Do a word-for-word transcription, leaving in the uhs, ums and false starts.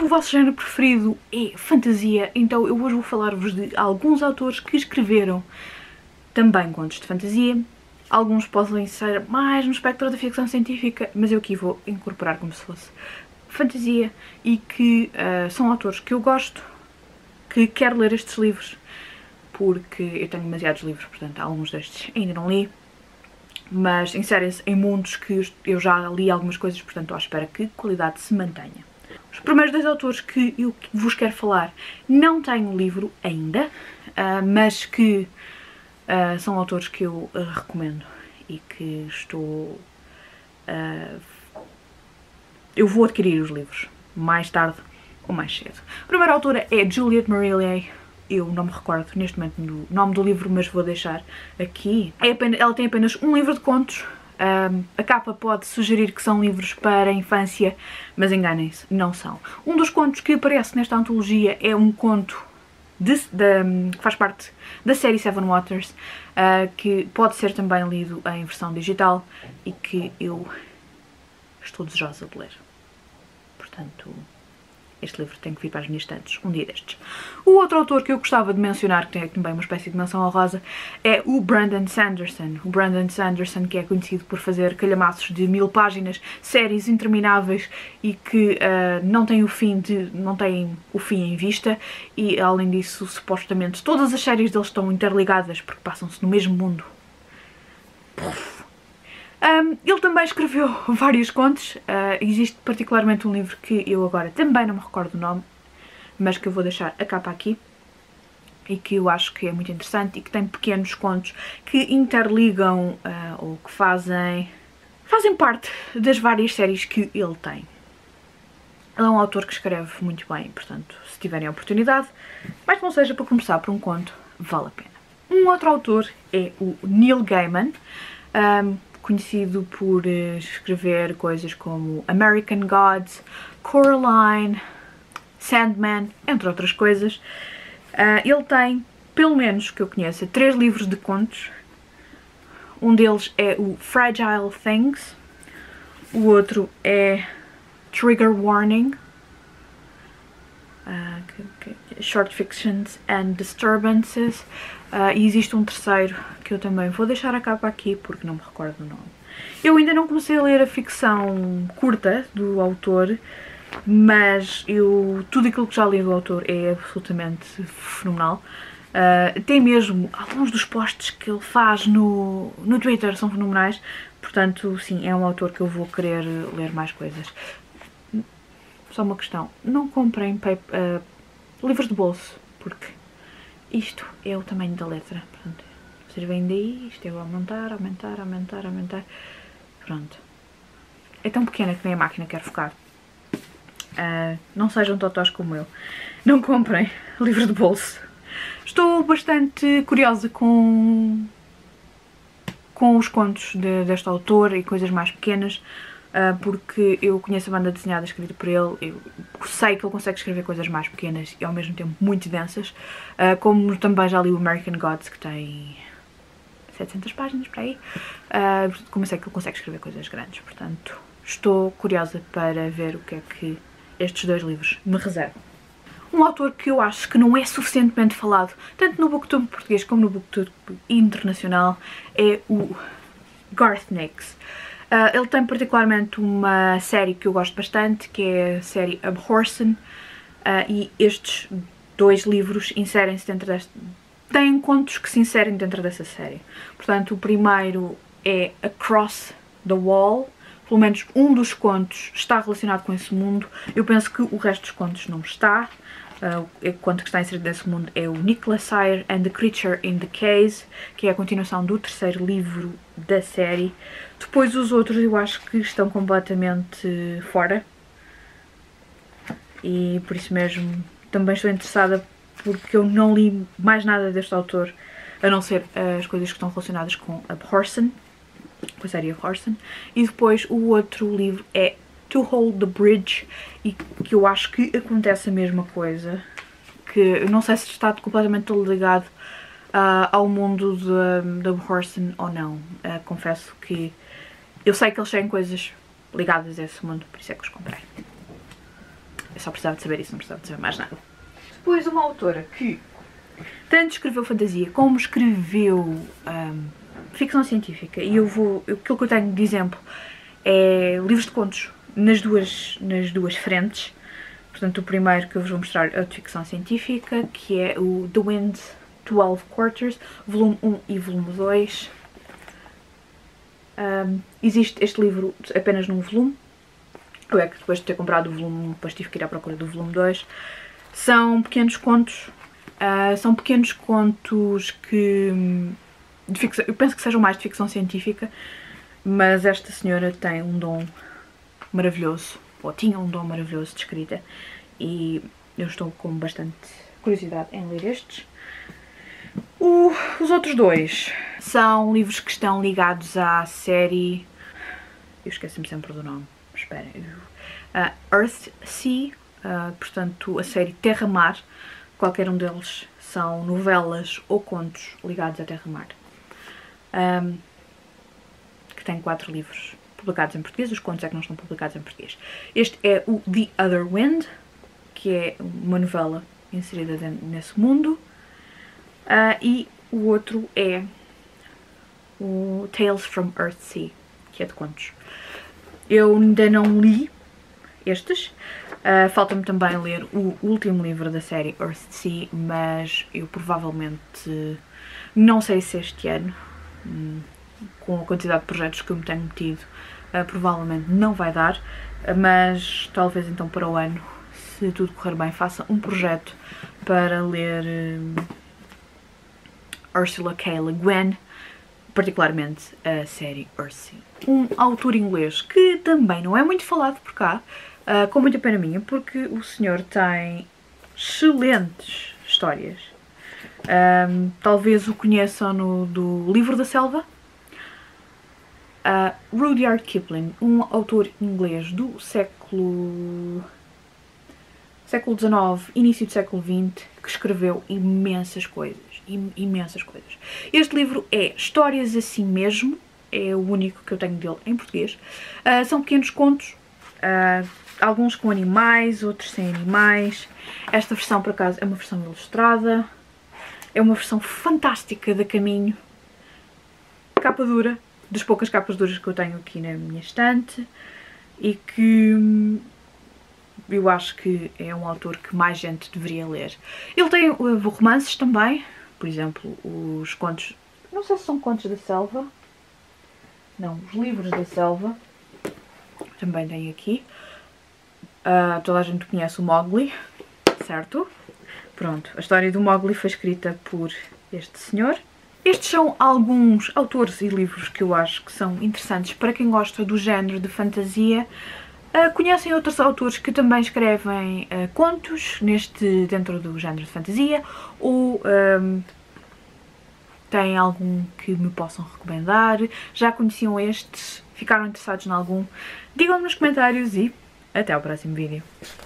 o vosso género preferido é fantasia, então eu hoje vou falar-vos de alguns autores que escreveram também contos de fantasia. Alguns podem ser mais no espectro da ficção científica, mas eu aqui vou incorporar como se fosse fantasia, e que uh, são autores que eu gosto, que quero ler estes livros, porque eu tenho demasiados livros, portanto alguns destes ainda não li, mas inserem-se em mundos que eu já li algumas coisas, portanto estou à espera que a qualidade se mantenha. Os primeiros dois autores que eu vos quero falar não tenho o livro ainda, uh, mas que uh, são autores que eu uh, recomendo e que estou... Uh, eu vou adquirir os livros, mais tarde ou mais cedo. A primeira autora é Juliette Marillier. Eu não me recordo neste momento do nome do livro, mas vou deixar aqui. É apenas, ela tem apenas um livro de contos. Um, a capa pode sugerir que são livros para a infância, mas enganem-se, não são. Um dos contos que aparece nesta antologia é um conto de, de, que faz parte da série Seven Waters, uh, que pode ser também lido em versão digital e que eu estou desejosa de ler. Portanto, este livro tem que vir para as minhas estantes um dia destes. O outro autor que eu gostava de mencionar, que tem também uma espécie de menção honrosa, é o Brandon Sanderson. O Brandon Sanderson, que é conhecido por fazer calhamaços de mil páginas, séries intermináveis e que uh, não tem o fim de, não tem o fim em vista, e além disso, supostamente, todas as séries deles estão interligadas porque passam-se no mesmo mundo. Um, ele também escreveu vários contos. Uh, existe particularmente um livro que eu agora também não me recordo o nome, mas que eu vou deixar a capa aqui, e que eu acho que é muito interessante e que tem pequenos contos que interligam uh, ou que fazem, fazem parte das várias séries que ele tem. Ele é um autor que escreve muito bem, portanto, se tiverem a oportunidade, mas não seja para começar por um conto, vale a pena. Um outro autor é o Neil Gaiman, um, conhecido por escrever coisas como American Gods, Coraline, Sandman, entre outras coisas. Uh, ele tem, pelo menos que eu conheça, três livros de contos. Um deles é o Fragile Things, o outro é Trigger Warning, uh, que, que, Short Fictions and Disturbances. Uh, e existe um terceiro que eu também vou deixar a capa aqui porque não me recordo o nome. Eu ainda não comecei a ler a ficção curta do autor, mas eu, tudo aquilo que já li do autor é absolutamente fenomenal. Uh, tem mesmo alguns dos posts que ele faz no, no Twitter são fenomenais, portanto sim, é um autor que eu vou querer ler mais coisas. Só uma questão, não comprem paper, uh, livros de bolso, porque isto é o tamanho da letra, portanto, vocês veem daí, isto é o aumentar, aumentar, aumentar, aumentar, pronto. É tão pequena que nem a máquina quer focar. Uh, não sejam totós como eu, não comprem livros de bolso. Estou bastante curiosa com, com os contos de, deste autor e coisas mais pequenas, Uh, porque eu conheço a banda desenhada escrita por ele, eu sei que ele consegue escrever coisas mais pequenas e ao mesmo tempo muito densas, uh, como também já li o American Gods, que tem setecentas páginas para aí, uh, como eu sei que ele consegue escrever coisas grandes, portanto estou curiosa para ver o que é que estes dois livros me reservam. Um autor que eu acho que não é suficientemente falado, tanto no Booktube português como no Booktube internacional, é o Garth Nix. Uh, ele tem particularmente uma série que eu gosto bastante, que é a série Abhorsen, uh, e estes dois livros inserem-se dentro deste... têm contos que se inserem dentro dessa série. Portanto, o primeiro é Across the Wall, pelo menos um dos contos está relacionado com esse mundo. Eu penso que o resto dos contos não está. Uh, o conto que está inserido nesse mundo é o Nicholas Sire and the Creature in the Case, que é a continuação do terceiro livro da série. Depois os outros eu acho que estão completamente fora, e por isso mesmo também estou interessada, porque eu não li mais nada deste autor, a não ser as coisas que estão relacionadas com Abhorsen, com a série Abhorsen. E depois o outro livro é To Hold the Bridge, e que eu acho que acontece a mesma coisa, que eu não sei se está completamente ligado uh, ao mundo de, de Abhorsen ou não. Uh, confesso que eu sei que eles têm coisas ligadas a esse mundo, por isso é que os comprei. Eu só precisava de saber isso, não precisava de saber mais nada. Depois uma autora que tanto escreveu fantasia como escreveu um, ficção científica, e eu vou, aquilo que eu tenho de exemplo é livros de contos nas duas, nas duas frentes. Portanto, o primeiro que eu vos vou mostrar é o de ficção científica, que é o The Wind twelve Quarters, volume um e volume dois. Um, existe este livro apenas num volume. Eu é que depois de ter comprado o volume um, depois tive que ir à procura do volume dois. São pequenos contos, uh, são pequenos contos que... De ficção, eu penso que sejam mais de ficção científica, mas esta senhora tem um dom maravilhoso, ou tinha um dom maravilhoso de escrita, e eu estou com bastante curiosidade em ler estes. O, os outros dois são livros que estão ligados à série... Eu esqueci-me sempre do nome, esperem. Uh, Earthsea, uh, portanto a série Terra-Mar. Qualquer um deles são novelas ou contos ligados à Terra-Mar. Um, que tem quatro livros publicados em português, os contos é que não estão publicados em português. Este é o The Other Wind, que é uma novela inserida nesse mundo, uh, e o outro é o Tales from Earthsea, que é de contos. Eu ainda não li estes, uh, falta-me também ler o último livro da série Earthsea, mas eu provavelmente, não sei se este ano, hum, com a quantidade de projetos que eu me tenho metido, uh, provavelmente não vai dar, uh, mas talvez então para o ano, se tudo correr bem, faça um projeto para ler uh, Ursula K. Le Guin, particularmente a série Earthsea. Um autor inglês que também não é muito falado por cá, uh, com muita pena minha, porque o senhor tem excelentes histórias. Um, talvez o conheçam no, do Livro da Selva. Uh, Rudyard Kipling, um autor inglês do século... século dezenove, início do século vinte, que escreveu imensas coisas, imensas coisas. Este livro é Histórias Assim Mesmo, é o único que eu tenho dele em português. Uh, são pequenos contos, uh, alguns com animais, outros sem animais. Esta versão, por acaso, é uma versão ilustrada, é uma versão fantástica da Caminho, capa dura, das poucas capas duras que eu tenho aqui na minha estante, e que eu acho que é um autor que mais gente deveria ler. Ele tem uh, romances também, por exemplo, os contos, não sei se são contos da selva, não, os livros da selva, também tem aqui. Uh, toda a gente conhece o Mowgli, certo? Pronto, a história do Mowgli foi escrita por este senhor. Estes são alguns autores e livros que eu acho que são interessantes para quem gosta do género de fantasia. Uh, conhecem outros autores que também escrevem uh, contos neste, dentro do género de fantasia, ou um, têm algum que me possam recomendar? Já conheciam estes? Ficaram interessados em algum? Digam-me nos comentários e até ao próximo vídeo.